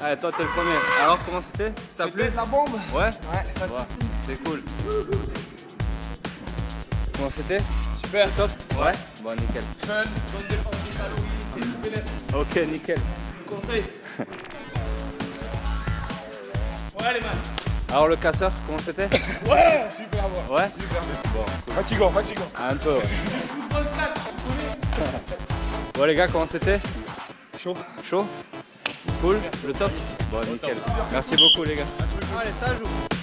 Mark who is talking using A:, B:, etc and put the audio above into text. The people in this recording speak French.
A: Allez, toi, t'es le premier. Alors, comment c'était? Ça t'a plu?
B: La bombe.
A: Ouais?
B: Ouais, ça
A: C'est cool. Comment c'était?
C: Super.
A: Top? Ouais? Bon, nickel.
C: Fun, bonne défense de calories, c'est bénéfique.
A: Ok, nickel.
C: Je vous conseille. Ouais, les man.
A: Alors, le casseur, comment c'était?
C: Ouais, super bon.
A: Ouais?
C: Super bien.
A: Bon, cool.
B: Fatigant, fatigant.
A: Un peu, ouais.
C: Football catch, tu connais?
A: Bon, les gars, comment c'était?
B: Chaud.
A: Chaud? Cool? Le top? Bon, nickel. Merci beaucoup, les gars.
B: Allez, ça joue.